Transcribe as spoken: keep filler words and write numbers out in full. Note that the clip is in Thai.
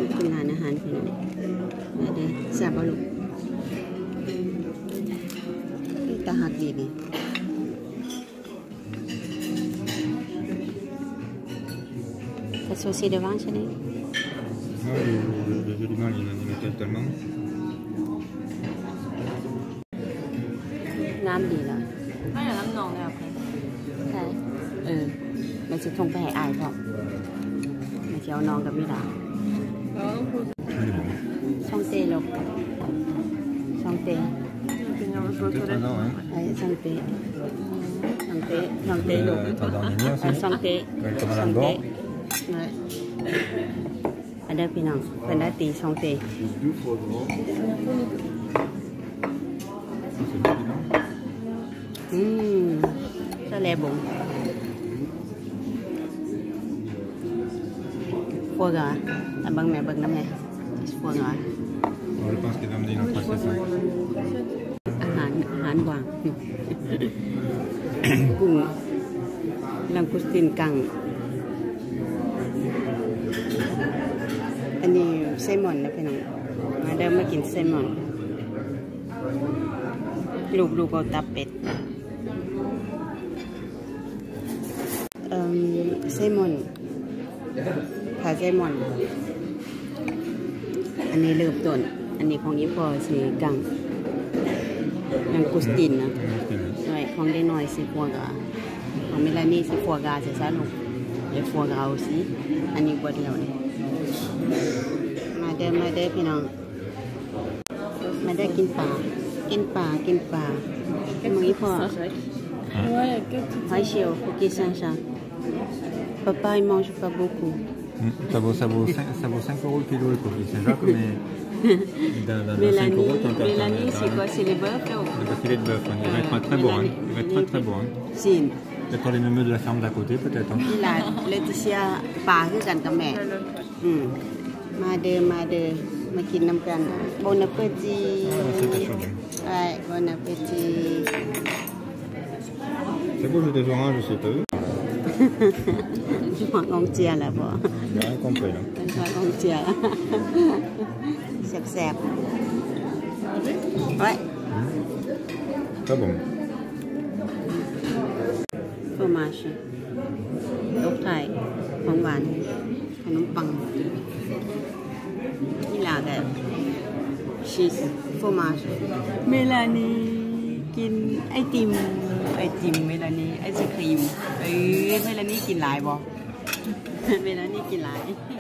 กินร้านอาหารพี่น้องมาเด้อแซ่บบ่ลูกตาหักดีนี่แต่โซซีเดวังใช่ไหม les éléments inanimatés tellement น้ำดีแล้วไม่อยากน้ำนองเลยอ่ะใช่เออมันจะทงไปให้อายพอมันจะเอาน้องกับมิลาช่องเตะลูกช่องเตะไอ้ช่องเตะช่องเตะช่องเตะลูกช่องเตะช่องเตะอันเดียวพี่น้องเป็นได้ตีช่องเตะอืมทะเลบุ๋งฟัวกะแต่บางแม่บางน้ำไงฟัวกะอาหารอาหารว่างกุ้งลังกุสตินกังอันนี้ไซมอนนะพี่น้องมาเดิมมากินไซมอนลูกลูกเอาตับเป็ดเอ่อไซมอนขาไซมอนอันนี้เริ่มต้นอันนี้ของยี่ปอสีกังยังกุสตินนะใช่ของได้น้อยสีฟัวกาของเมลานี่สีฟัวกาใช่ไหมลูกเดี๋ยวฟัวกาเอาสิอันนี้บดเดียวเลยมาเด้อมาเด้อพี่น้องมาได้กินปลากินปลากินปลามึงยี่ปอหอยเชลล์คุกกี้ซันซันPapa il mange pas beaucoup. Ça vaut, ça vaut, ça vaut cinq euros le kilo le coquille Saint-Jacques, mais d'un cinq euros quand tu as Mélanie, c'est quoi? C'est les bœufs là? Le filet de bœuf, il va être très bon. Hein. Il va être très très bon. Hein. Si. Peut-être pour les mêmes de la ferme d'à côté, peut-être. Hein. Il a Laetitia pas queกันกับแม่อืมมาเด้อมาเด้อมากินน้ำกัน Bon appétit. Ouais, bon appétit. C'est beau, j'ai des oranges, je sais pas. Je prends un tia là bas. J'ai rien compris là. Je prends un tia. C'est c'est. Ouais. Pas bon. Fromage. ลูกไทยของหวานขนมปังนี่ล่ะแบบชีสฟอร์มาชเมลานีกินไอติมไอติมเมลานีไอศครีมเอ้ยเมลานีกินหลายบ่เมลานีกินหลาย